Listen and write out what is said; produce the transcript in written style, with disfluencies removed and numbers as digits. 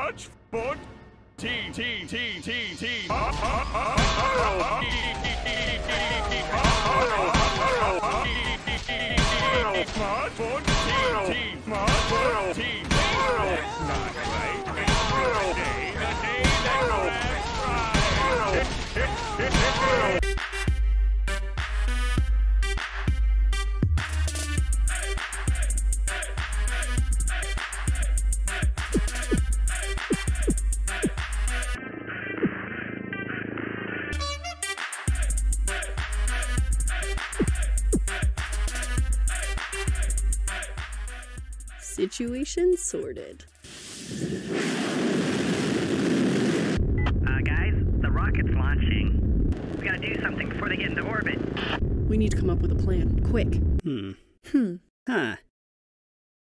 much fun. T. Situation sorted. Guys, the rocket's launching. We gotta do something before they get into orbit. We need to come up with a plan, quick.